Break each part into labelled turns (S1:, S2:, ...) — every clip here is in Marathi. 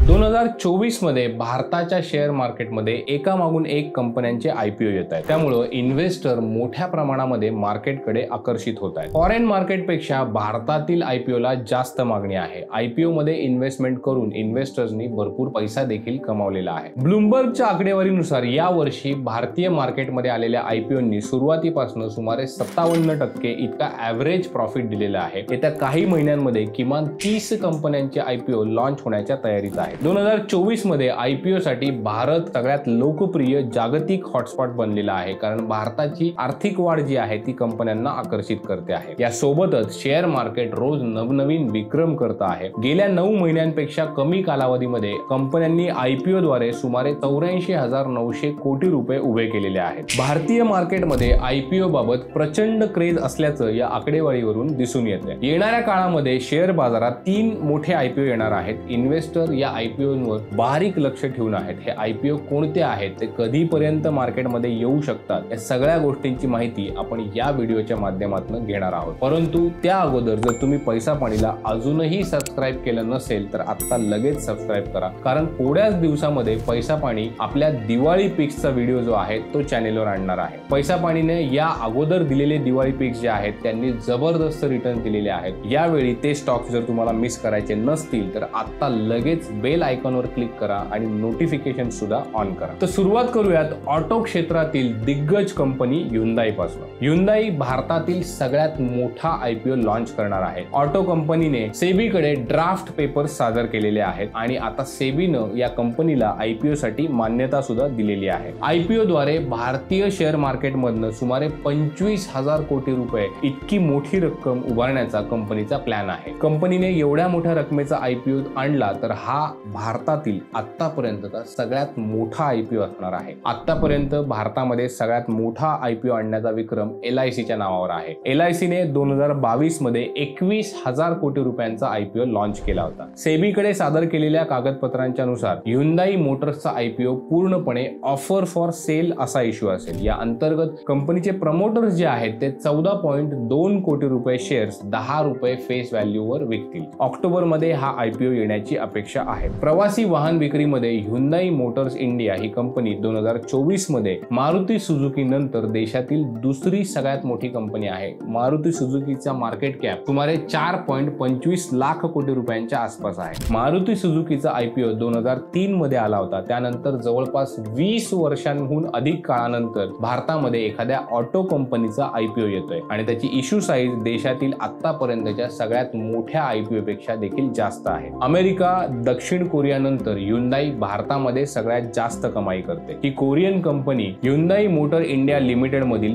S1: 2024 मध्ये भारताच्या शेअर मार्केटमध्ये एकामागून एक कंपन्यांचे आयपीओ येत आहेत। त्यामुळे इन्व्हेस्टर मोठ्या प्रमाणामध्ये मार्केटकडे आकर्षित होत आहेत। फॉरेन मार्केटपेक्षा भारतातील आयपीओला जास्त मागणी आहे। आयपीओ मध्ये इन्व्हेस्टमेंट करून इन्व्हेस्टर्सनी भरपूर पैसा देखील कमावलेला आहे। ब्लूमबर्गच्या आकडेवारीनुसार या वर्षी भारतीय मार्केटमध्ये आलेल्या आयपीओनी सुरुवातीपासून सुमारे 57% इतका ॲव्हरेज प्रॉफिट दिलेला आहे। येत्या काही महिन्यांमध्ये किमान 30 कंपन्यांचे आयपीओ लॉन्च होण्याच्या तयारीत आहे। 2024 मध्ये आयपीओ साठी भारत सगळ्यात लोकप्रिय जागतिक हॉटस्पॉट बनलेला आहे, कारण भारताची आर्थिक वाढ जी आहे ती कंपन्यांना आकर्षित करते आहे। या सोबतच शेअर मार्केट रोज नवनवीन विक्रम करत आहे। गेल्या 9 महिन्यांपेक्षा कमी कालावधीमध्ये कंपन्यांनी आयपीओ द्वारे सुमारे 84,900 कोटी रुपये उभे केलेले आहेत। भारतीय मार्केटमध्ये आयपीओ बाबत प्रचंड क्रेज असल्याचं या आकडेवारीवरून दिसून येते। येणाऱ्या काळामध्ये शेअर बाजारात 3 मोठे आयपीओ येणार आहेत। इन्व्हेस्टर या आयपीओवर बारीक लक्ष ठेवून आहेत। हे आयपीओ कोणते आहेत, ते कधीपर्यंत मार्केटमध्ये येऊ शकतात, या सगळ्या गोष्टींची माहिती आपण या व्हिडिओच्या माध्यमातून घेणार आहोत। परंतु त्या अगोदर जर तुम्ही पैसा पाणीला अजूनही सबस्क्राइब केलं नसेल तर आता लगेच सबस्क्राइब करा, कारण थोड्याच दिवसामध्ये पैसा पाणी आपल्या दिवाळी पिक्सचा व्हिडिओ जो आहे तो चॅनेलवर आणणार आहे। पैसा पाणीने या अगोदर दिलेले दिवाळी पिक्स जे आहेत त्यांनी जबरदस्त रिटर्न दिलेले आहेत। यावेळी ते स्टॉक्स जर तुम्हाला मिस करायचे नसतील तर आता लगेच बेल आयकॉनवर क्लिक करा आणि नोटिफिकेशन सुद्धा ऑन करा। तर सुरुवात करूयात ऑटो क्षेत्रातील दिग्गज कंपनी Hyundai पासून। Hyundai भारतातील सगळ्यात मोठा आयपीओ लॉन्च करणार आहे। ऑटो कंपनीने सेबी कडे ड्राफ्ट पेपर्स सादर केलेले आहेत आणि आता सेबीनं या कंपनीला आयपीओ साठी मान्यता सुद्धा दिलेली आहे। आयपीओ द्वारे भारतीय शेअर मार्केटमधनं सुमारे 25,000 कोटी रुपये इतकी मोठी रक्कम उभारण्याचा कंपनीचा प्लॅन आहे। कंपनीने एवढ्या मोठ्या रकमेचा आयपीओ आणला तर हा भारतातील आतापर्यंतचा सगळ्यात मोठा आयपीओ असणार आहे। आतापर्यंत भारतामध्ये सगळ्यात मोठा आयपीओ आणण्याचा विक्रम LICच्या नावावर आहे। LICने 2022 मध्ये 21,000 कोटी रुपयांचा आयपीओ लॉन्च केला होता। सेबीकडे सादर केलेल्या कागदपत्रांच्या नुसार Hyundai मोटर्सचा आयपीओ पूर्णपणे ऑफर फॉर सेल असा इश्यू असेल। या अंतर्गत कंपनीचे प्रमोटर्स जे आहेत ते 14.2 कोटी रुपये शेअर्स 10 रुपये फेस व्हॅल्यूवर विकतील। ऑक्टोबर मध्ये हा आयपीओ येण्याची अपेक्षा आहे। प्रवासी वाहन विक्रीमध्ये Hyundai मोटर्स इंडिया ही कंपनी 2024 मध्ये मारुती सुझुकी नंतर देशातील दुसरी सगळ्यात मोठी कंपनी आहे। मारुती सुझुकीचा मार्केट कॅप सुमारे 4.25 लाख कोटी रुपयांच्या आसपास आहे। मारुती सुझुकीचा आयपीओ 2003 मध्ये आला होता। त्यानंतर जवळपास 20 वर्षांहून अधिक काळानंतर भारतामध्ये एखाद्या ऑटो कंपनीचा आयपीओ येतोय आणि त्याची इश्यू साईज देशातील आतापर्यंतच्या सगळ्यात मोठ्या आयपीओ पेक्षा देखील जास्त आहे। अमेरिका, दक्षिण कोरिया नंतर Hyundai भारतामध्ये सगळ्यात जास्त कमाई करते। ही Korean company Hyundai motor India limited मधील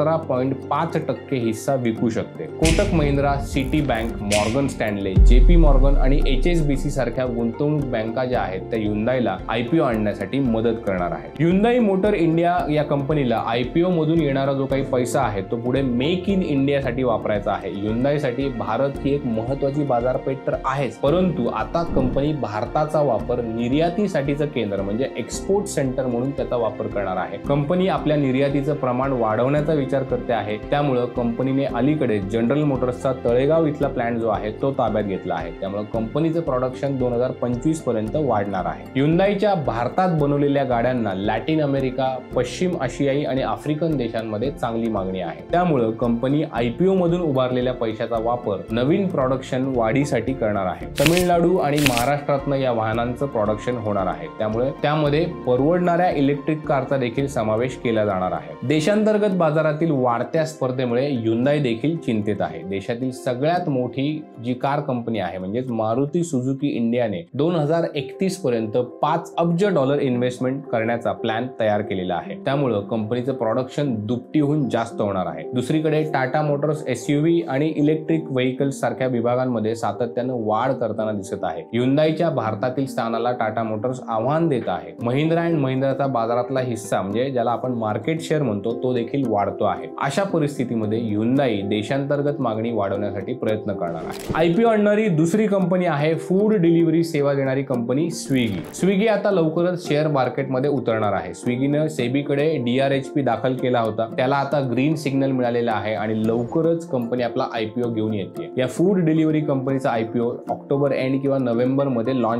S1: 17.5% हिस्सा विकू शकते। Kotak Mahindra, Citi bank, Morgan Stanley, JP Morgan आणि HSBC सारख्या गुंतवणूक बँका ज्या आहेत त्या Hyundaiला आयपीओ आणण्यासाठी मदत करणार आहेत। Hyundai मोटर इंडिया या कंपनीला आयपीओ मधून येणारा जो काही पैसा आहे तो पुढे मेक इन इंडिया साठी वापरायचा आहे। Hyundai साठी भारत ही एक महत्त्वाची बाजारपेठ तर आहेच, परंतु आता कंपनी भारताचा वापर निर्यातीसाठीचं केंद्र म्हणजे एक्सपोर्ट सेंटर म्हणून त्याचा वापर करणार आहे। कंपनी आपल्या निर्यातीचं प्रमाण वाढवण्याचा विचार करते आहे। त्यामुळे कंपनीने अलीकडे जनरल मोटर्सचा तळेगाव इथला प्लांट जो आहे तो ताब्यात घेतला आहे। त्यामुळे कंपनीचं प्रोडक्शन 2025 पर्यंत वाढणार आहे। Hyundaiच्या भारतात बनवलेल्या गाड्यांना लॅटिन अमेरिका, पश्चिम आशियाई आणि आफ्रिकन देशांमध्ये चांगली मागणी आहे। त्यामुळे कंपनी आयपीओ मधून उभारलेल्या पैशाचा वापर नवीन प्रोडक्शन वाढीसाठी करणार आहे। तमिळनाडू आणि महाराष्ट्रातनं या वाहनांचं प्रोडक्शन होणार आहे। त्यामुळे त्यामध्ये परवडणाऱ्या इलेक्ट्रिक कारचा देखील समावेश केला जाणार आहे। देशांतर्गत बाजारातील वाढत्या स्पर्धेमुळे Hyundai देखील चिंतित आहे। देशातील सगळ्यात मोठी जी कार कंपनी आहे म्हणजेच मारुती सुझुकी इंडियाने 2031 पर्यंत $5 अब्ज इन्व्हेस्टमेंट करण्याचा प्लॅन तयार केलेला आहे। त्यामुळे कंपनीचं प्रोडक्शन दुपटीहून जास्त होणार आहे। दुसरीकडे टाटा मोटर्स SUV आणि इलेक्ट्रिक व्हेइकल्स सारख्या विभागांमध्ये सातत्यानं वाढ करताना दिसत आहे। Hyundaiच्या भारतातील स्थानाला टाटा मोटर्स आव्हान देत आहे। महिंद्रा अँड महिंद्राचा बाजारातला हिस्सा म्हणजे ज्याला आपण मार्केट शेअर म्हणतो तो देखील वाढतो आहे। अशा परिस्थितीमध्ये Hyundai देशांतर्गत मागणी वाढवण्यासाठी प्रयत्न करणार आहे। आयपीओ आणणारी दुसरी कंपनी आहे फूड डिलिव्हरी सेवा देणारी कंपनी स्विगी। स्विगी आता लवकरच शेअर मार्केटमध्ये उतरणार आहे। स्विगीनं सेबीकडे DRHP दाखल केला होता, त्याला आता ग्रीन सिग्नल मिळालेला आहे आणि लवकरच कंपनी आपला आयपीओ घेऊन येते। या फूड डिलिव्हरी कंपनीचा आयपीओ ऑक्टोबर एंड किंवा नोव्हेंबर मध्ये लॉन्च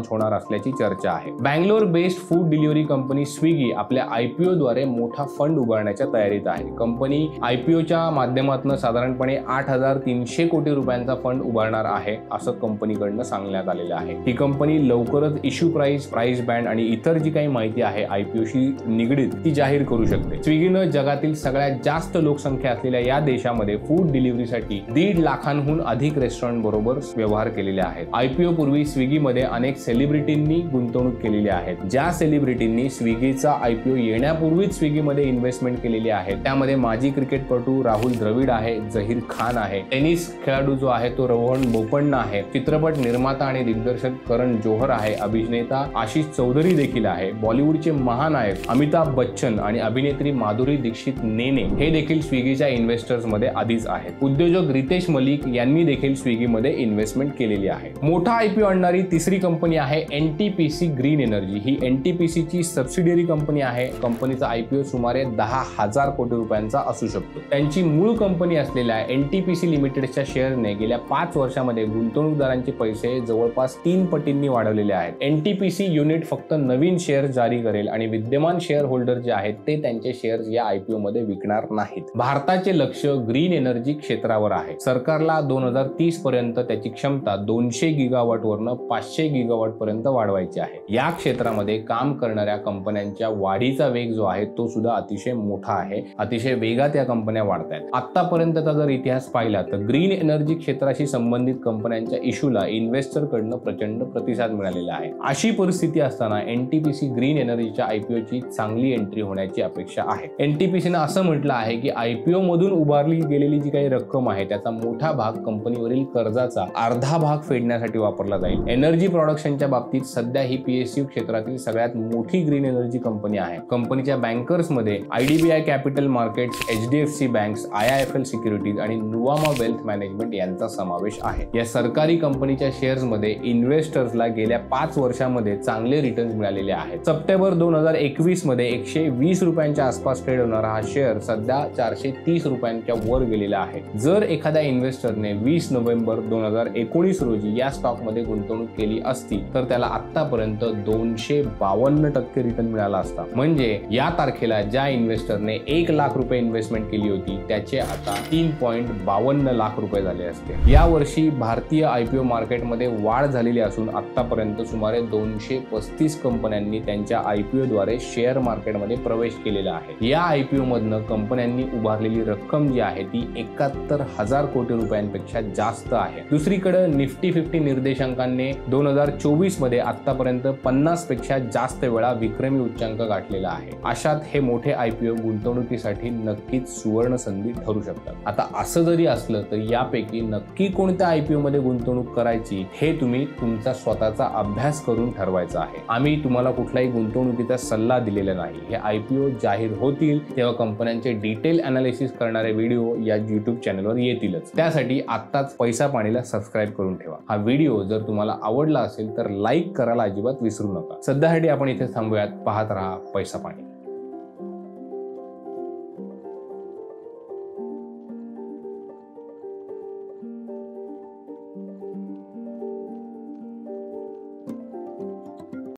S1: लॉन्च होणार असल्याची चर्चा आहे. Bangalore based food delivery company Swiggy आपल्या IPO द्वारे मोठा फंड उभारण्याच्या तयारीत आहे. कंपनी IPOच्या माध्यमातून साधारणपणे 8,300 कोटी रुपयांचा फंड उभारणार आहे असं कंपनीकडनं सांगण्यात आलेलं आहे. ही कंपनी लवकरच इश्यू प्राइस बँड आणि इतर जी काही माहिती आहे IPOशी निगडीत ती जाहीर करू शकते. स्विगीनं जगातील सगळ्यात जास्त लोकसंख्या असलेल्या या देशामध्ये फूड डिलिव्हरीसाठी 1.5 लाखांहून अधिक रेस्टॉरंट बरोबर व्यवहार केलेले आहेत. IPO पूर्वी स्विगीमध्ये अनेक सेलिब्रिटींनी गुंतवणूक केलेली आहे. ज्या सेलिब्रिटींनी स्विगीचा IPO येण्यापूर्वीच स्विगीमध्ये इन्व्हेस्टमेंट केलेली आहे त्यामध्ये माजी क्रिकेटपटू राहुल द्रविड आहे, झहीर खान आहे, टेनिस खेळाडू जो आहे तो रोहन बोपण्णा आहे, चित्रपट निर्माता आणि दिग्दर्शक करण जोहर आहे, अभिनेता आशिष चौधरी देखील आहे, बॉलिवूडचे महानायक अमिताभ बच्चन आणि अभिनेत्री माधुरी दीक्षित नेने हे देखील स्विगीच्या इन्व्हेस्टर्स मध्ये आधीच आहेत. उद्योजक रितेश मलिक यांनी देखील स्विगीमध्ये इन्व्हेस्टमेंट केलेली आहे. मोठा IPO आणणारी तिसरी कंपनी आहे NTPC ग्रीन एनर्जी. ही NTPC ची सबसिडियरी कंपनी आहे. कंपनीचा IPO सुमारे 10,000 कोटी रुपयांचा असू शकतो. त्यांची मूळ कंपनी असलेल्या NTPC लिमिटेडच्या शेअरने गेल्या 5 वर्षांमध्ये गुंतवणूकदारांचे पैसे जवळपास 3 पटींनी वाढवलेले आहेत. NTPC युनिट फक्त नवीन शेअर जारी करेल आणि विद्यमान शेअर होल्डर जे आहेत ते त्यांचे शेअर्स या IPO मध्ये विकणार नाहीत. भारताचे लक्ष ग्रीन एनर्जी क्षेत्रावर आहे. सरकारला 2030 पर्यंत त्याची क्षमता 200 गिगावॉट वरनं 500 गिगावॉट पर्यंत वाढवायची आहे. या क्षेत्रामध्ये काम करणाऱ्या कंपन्यांच्या वाढीचा वेग जो आहे तो सुद्धा अतिशय मोठा आहे. अतिशय वेगात या कंपन्या वाढत आहेत. आतापर्यंतचा जर इतिहास पाहिला तर ग्रीन एनर्जी क्षेत्राशी संबंधित कंपन्यांच्या इश्यूला इन्व्हेस्टर कडनं प्रचंड प्रतिसाद मिळालेला आहे. अशी परिस्थिती असताना NTPC ग्रीन एनर्जीच्या IPOची चांगली एंट्री होण्याची अपेक्षा आहे. NTPCनं असं म्हटलं आहे की IPO मधून उभारली गेलेली जी काही रक्कम आहे त्याचा मोठा भाग कंपनीवरील कर्जाचा अर्धा भाग फेडण्यासाठी वापरला जाईल. एनर्जी प्रोडक्शनच्या बाबतीत सध्या ही PSU क्षेत्रातील सगळ्यात मोठी ग्रीन एनर्जी कंपनी आहे. कंपनीच्या बँकर्समध्ये IDBI capital markets, HDFC banks, IIFL securities आणि नुवामा वेल्थ मॅनेजमेंट यांचा समावेश आहे. या सरकारी कंपनीच्या शेअर्समध्ये इन्व्हेस्टर्सला गेल्या 5 वर्षांमध्ये चांगले रिटर्न्स मिळालेले आहेत. सप्टेंबर 2021 मध्ये 120 रुपयांच्या आसपास ट्रेड होणारा हा शेअर सध्या 430 रुपयांच्या वर गेलेला आहे. जर एखाद्या इन्व्हेस्टरने 20 नोव्हेंबर 2019 रोजी या स्टॉकमध्ये गुंतवणूक केली असती तर त्याला आतापर्यंत 252% रिटर्न मिळाला असता. म्हणजे या तारखेला ज्या इन्व्हेस्टरने 1 लाख रुपये इन्व्हेस्टमेंट केली होती त्याचे आता 3.52 लाख रुपये झाले असते. या वर्षी भारतीय IPO मार्केटमध्ये वाढ झालेली असून आतापर्यंत सुमारे 235 कंपन्यांनी त्यांच्या IPO द्वारे शेअर मार्केटमध्ये प्रवेश केलेला आहे. या IPO मधनं कंपन्यांनी उभारलेली रक्कम जी आहे ती 71,000 कोटी रुपयांपेक्षा जास्त आहे. दुसरीकडे निफ्टी 50 निर्देशांकाने 2024 मध्ये आतापर्यंत 50 पेक्षा जास्त वेळा विक्रमी उच्चांक गाठलेला आहे. अशात हे मोठे IPO गुंतवणुकीसाठी नक्कीच सुवर्ण संधी ठरू शकतात. आता असं जरी असलं तर यापैकी नक्की कोणत्या IPO मध्ये गुंतवणूक करायची हे तुम्ही तुमचा स्वतःचा अभ्यास करून ठरवायचा आहे. आम्ही तुम्हाला कुठलाही गुंतवणुकीचा सल्ला दिलेला नाही. हे IPO जाहीर होतील तेव्हा कंपन्यांचे डिटेल अनालिसिस करणारे व्हिडिओ या YouTube चॅनलवर येतीलच. त्यासाठी आत्ताच पैसा पाणीला सबस्क्राईब करून ठेवा. हा व्हिडिओ जर तुम्हाला आवडला असेल तर लाईक करायला अजिबात विसरू नका. सध्यासाठी आपण इथे थांबूयात. पाहत रहा पैसा पाणी.